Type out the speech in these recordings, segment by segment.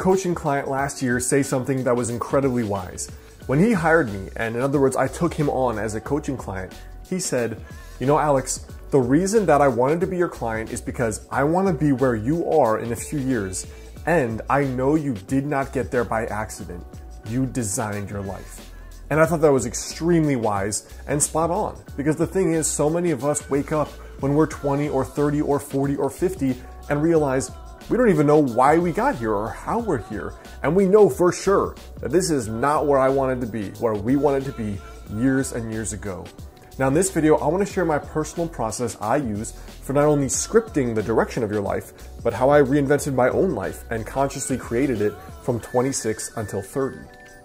coaching client last year say something that was incredibly wise. When he hired me, and in other words, I took him on as a coaching client, he said, "You know, Alex, the reason that I wanted to be your client is because I want to be where you are in a few years, and I know you did not get there by accident. You designed your life." And I thought that was extremely wise and spot on, because the thing is, so many of us wake up when we're 20 or 30 or 40 or 50 and realize we don't even know why we got here or how we're here. And we know for sure that this is not where I wanted to be, where we wanted to be years and years ago. Now in this video, I want to share my personal process I use for not only scripting the direction of your life, but how I reinvented my own life and consciously created it from 26 until 30.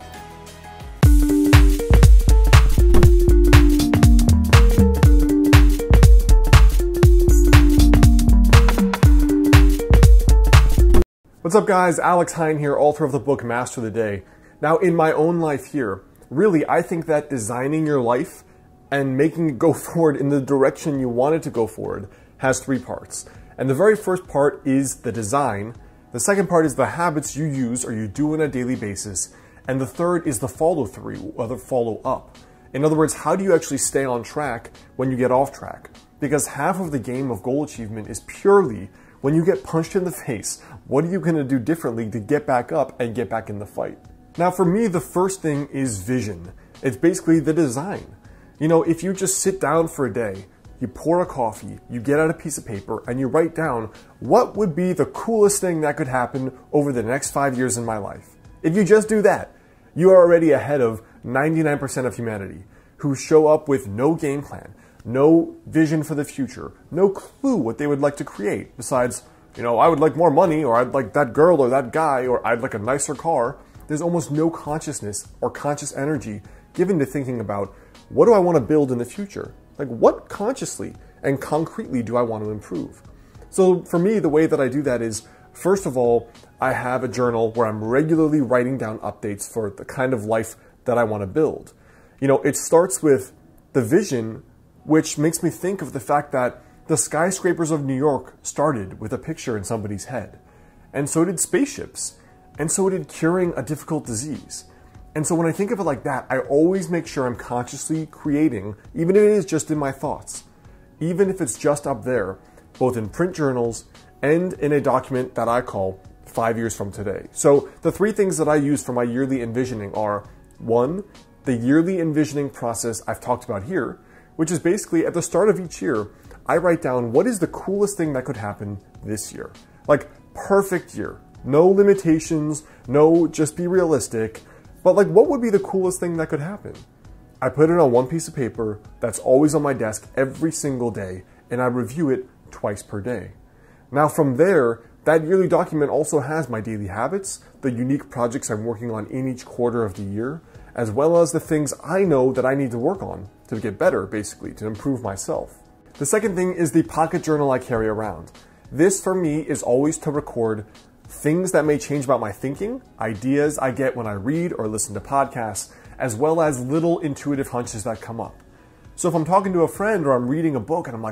What's up guys, Alex Hine here, author of the book Master the Day. Now in my own life here, really I think that designing your life and making it go forward in the direction you want it to go forward has three parts. And the very first part is the design, the second part is the habits you use or you do on a daily basis, and the third is the follow through or the follow up. In other words, how do you actually stay on track when you get off track? Because half of the game of goal achievement is purely when you get punched in the face, what are you going to do differently to get back up and get back in the fight? Now for me, the first thing is vision. It's basically the design. You know, if you just sit down for a day, you pour a coffee, you get out a piece of paper, and you write down what would be the coolest thing that could happen over the next 5 years in my life. If you just do that, you are already ahead of 99% of humanity who show up with no game plan, no vision for the future, no clue what they would like to create besides, you know, I would like more money, or I'd like that girl or that guy, or I'd like a nicer car. There's almost no consciousness or conscious energy given to thinking about what do I want to build in the future? Like what consciously and concretely do I want to improve? So for me, the way that I do that is, first of all, I have a journal where I'm regularly writing down updates for the kind of life that I want to build. You know, it starts with the vision, which makes me think of the fact that the skyscrapers of New York started with a picture in somebody's head. And so did spaceships. And so did curing a difficult disease. And so when I think of it like that, I always make sure I'm consciously creating, even if it is just in my thoughts, even if it's just up there, both in print journals and in a document that I call 5 years from today. So the three things that I use for my yearly envisioning are, one, the yearly envisioning process I've talked about here, which is basically at the start of each year, I write down what is the coolest thing that could happen this year. Like perfect year, no limitations, no just be realistic, but like what would be the coolest thing that could happen? I put it on one piece of paper that's always on my desk every single day, and I review it twice per day. Now from there, that yearly document also has my daily habits, the unique projects I'm working on in each quarter of the year, as well as the things I know that I need to work on to get better, basically, to improve myself. The second thing is the pocket journal I carry around. This for me is always to record things that may change about my thinking, ideas I get when I read or listen to podcasts, as well as little intuitive hunches that come up. So if I'm talking to a friend or I'm reading a book and I'm like,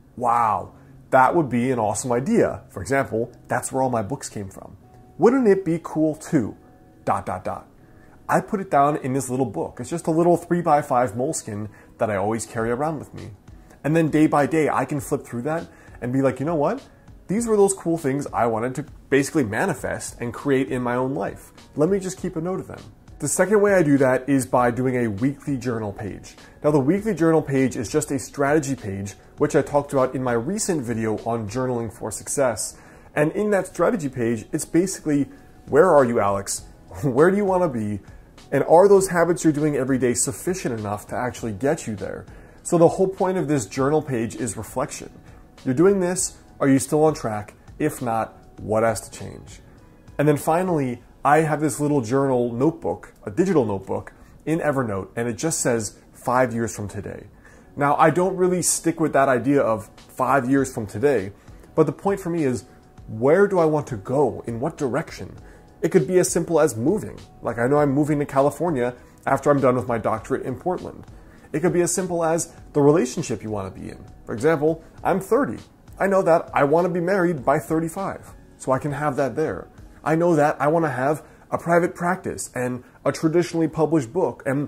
wow, that would be an awesome idea. For example, that's where all my books came from. Wouldn't it be cool too? ... I put it down in this little book. It's just a little 3x5 moleskin that I always carry around with me. And then day by day, I can flip through that and be like, you know what? These were those cool things I wanted to basically manifest and create in my own life. Let me just keep a note of them. The second way I do that is by doing a weekly journal page. Now the weekly journal page is just a strategy page, which I talked about in my recent video on journaling for success. And in that strategy page, it's basically, where are you, Alex? Where do you want to be? And are those habits you're doing every day sufficient enough to actually get you there? So the whole point of this journal page is reflection. You're doing this, are you still on track? If not, what has to change? And then finally, I have this little journal notebook, a digital notebook in Evernote, and it just says 5 years from today. Now, I don't really stick with that idea of 5 years from today, but the point for me is, where do I want to go? In what direction? It could be as simple as moving. Like I know I'm moving to California after I'm done with my doctorate in Portland. It could be as simple as the relationship you want to be in. For example, I'm 30. I know that I want to be married by 35, so I can have that there. I know that I want to have a private practice and a traditionally published book and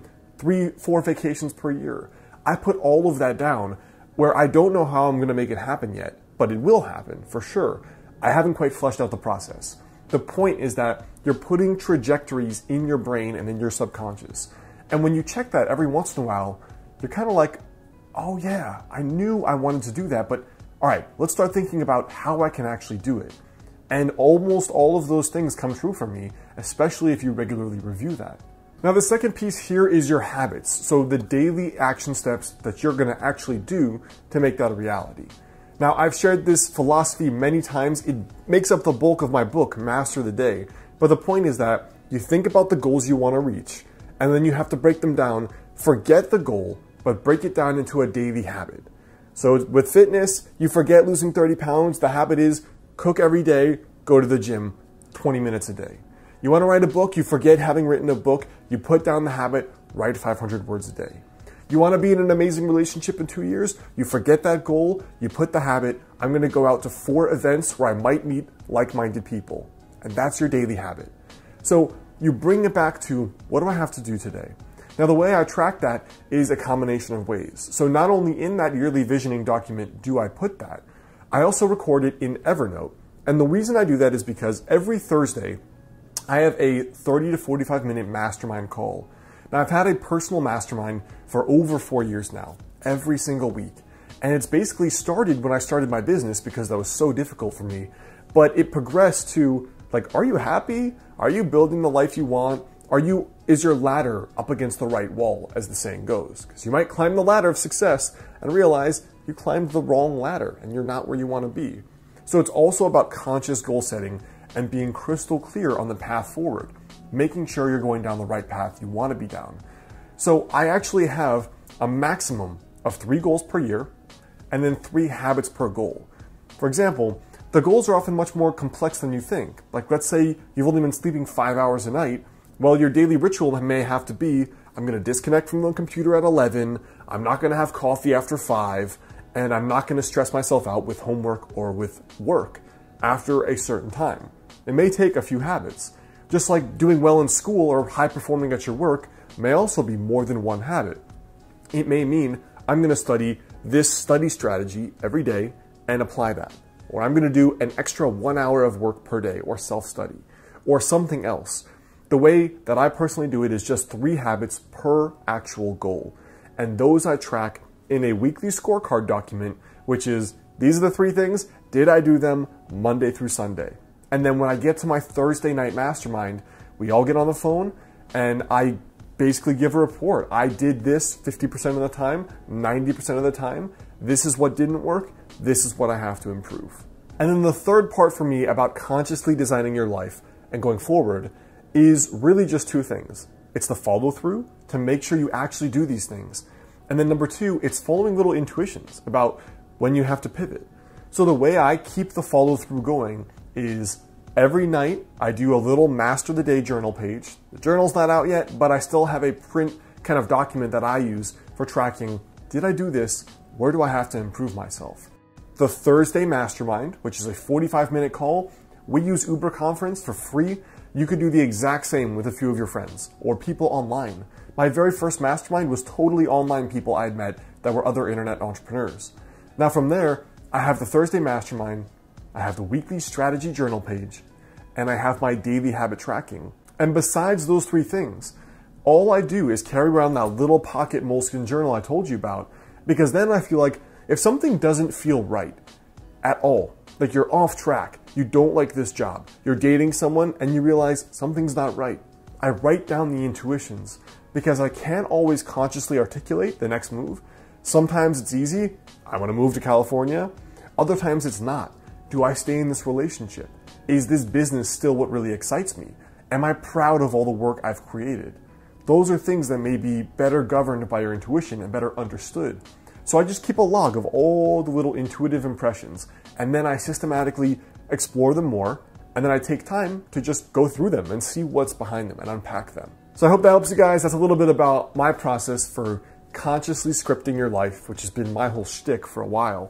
3-4 vacations per year. I put all of that down where I don't know how I'm going to make it happen yet, but it will happen for sure. I haven't quite fleshed out the process. The point is that you're putting trajectories in your brain and in your subconscious. And when you check that every once in a while, you're kind of like, oh yeah, I knew I wanted to do that, but all right, let's start thinking about how I can actually do it. And almost all of those things come true for me, especially if you regularly review that. Now, the second piece here is your habits. So the daily action steps that you're going to actually do to make that a reality. Now, I've shared this philosophy many times. It makes up the bulk of my book, Master the Day. But the point is that you think about the goals you want to reach, and then you have to break them down. Forget the goal, but break it down into a daily habit. So with fitness, you forget losing 30 pounds. The habit is cook every day, go to the gym 20 minutes a day. You want to write a book, you forget having written a book, you put down the habit, write 500 words a day. You want to be in an amazing relationship in 2 years, you forget that goal, you put the habit, I'm going to go out to 4 events where I might meet like-minded people. And that's your daily habit. So you bring it back to, what do I have to do today? Now, the way I track that is a combination of ways. So not only in that yearly visioning document do I put that, I also record it in Evernote. And the reason I do that is because every Thursday, I have a 30 to 45 minute mastermind call. Now, I've had a personal mastermind for over 4 years now, every single week. And it's basically started when I started my business because that was so difficult for me. But it progressed to, like, are you happy? Are you building the life you want? Is your ladder up against the right wall, as the saying goes? Because you might climb the ladder of success and realize you climbed the wrong ladder and you're not where you want to be. So it's also about conscious goal setting and being crystal clear on the path forward, making sure you're going down the right path you want to be down. So I actually have a maximum of 3 goals per year and then 3 habits per goal. For example, the goals are often much more complex than you think. Like, let's say you've only been sleeping 5 hours a night. Well, your daily ritual may have to be, I'm going to disconnect from the computer at 11, I'm not going to have coffee after 5, and I'm not going to stress myself out with homework or with work after a certain time. It may take a few habits. Just like doing well in school or high performing at your work may also be more than one habit. It may mean I'm going to study this study strategy every day and apply that. Or I'm going to do an extra 1 hour of work per day or self-study or something else. The way that I personally do it is just 3 habits per actual goal. And those I track in a weekly scorecard document, which is, these are the 3 things, did I do them Monday through Sunday? And then when I get to my Thursday night mastermind, we all get on the phone and I basically give a report. I did this 50% of the time, 90% of the time. This is what didn't work. This is what I have to improve. And then the third part for me about consciously designing your life and going forward is really just 2 things. It's the follow through to make sure you actually do these things. And then number 2, it's following little intuitions about when you have to pivot. So the way I keep the follow through going is every night I do a little Master the Day journal page. The journal's not out yet, but I still have a print kind of document that I use for tracking, did I do this? Where do I have to improve myself? The Thursday Mastermind, which is a 45-minute call, we use Uber Conference for free. You could do the exact same with a few of your friends or people online. My very first mastermind was totally online people I had met that were other internet entrepreneurs. Now from there, I have the Thursday Mastermind, I have the weekly strategy journal page, and I have my daily habit tracking. And besides those 3 things, all I do is carry around that little pocket moleskin journal I told you about, because then I feel like if something doesn't feel right at all, like you're off track, you don't like this job, you're dating someone and you realize something's not right, I write down the intuitions because I can't always consciously articulate the next move. Sometimes it's easy, I want to move to California. Other times it's not. Do I stay in this relationship? Is this business still what really excites me? Am I proud of all the work I've created? Those are things that may be better governed by your intuition and better understood. So I just keep a log of all the little intuitive impressions, and then I systematically explore them more, and then I take time to just go through them and see what's behind them and unpack them. So I hope that helps you guys. That's a little bit about my process for consciously scripting your life, which has been my whole shtick for a while.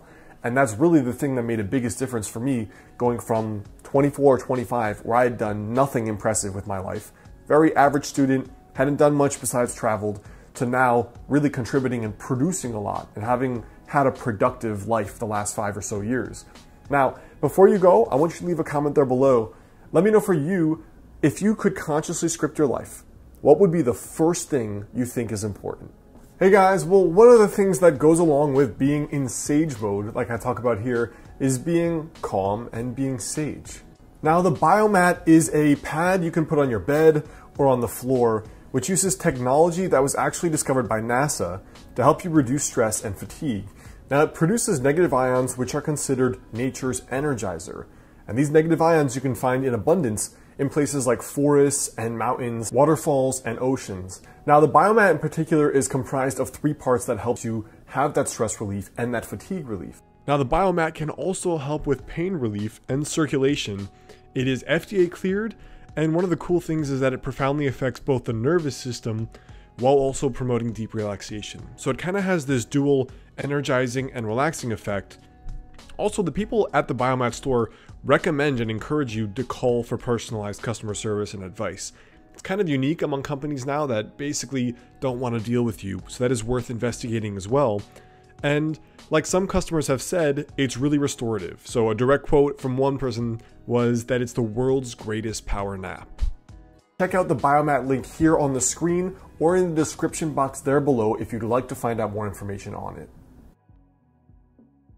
And that's really the thing that made the biggest difference for me, going from 24 or 25, where I had done nothing impressive with my life, very average student, hadn't done much besides traveled, to now really contributing and producing a lot and having had a productive life the last 5 or so years. Now, before you go, I want you to leave a comment there below. Let me know for you, if you could consciously script your life, what would be the first thing you think is important? Hey guys, well, one of the things that goes along with being in sage mode, like I talk about here, is being calm and being sage. Now, the Biomat is a pad you can put on your bed or on the floor, which uses technology that was actually discovered by NASA to help you reduce stress and fatigue. Now, it produces negative ions, which are considered nature's energizer. And these negative ions you can find in abundance in places like forests and mountains, waterfalls, and oceans. Now, the Biomat in particular is comprised of 3 parts that help you have that stress relief and that fatigue relief. Now, the Biomat can also help with pain relief and circulation. It is FDA cleared, and one of the cool things is that it profoundly affects both the nervous system while also promoting deep relaxation. So it kind of has this dual energizing and relaxing effect. Also, the people at the Biomat store recommend and encourage you to call for personalized customer service and advice. It's kind of unique among companies now that basically don't want to deal with you, so that is worth investigating as well. And like some customers have said, it's really restorative. So a direct quote from one person was that it's the world's greatest power nap. Check out the Biomat link here on the screen or in the description box there below if you'd like to find out more information on it.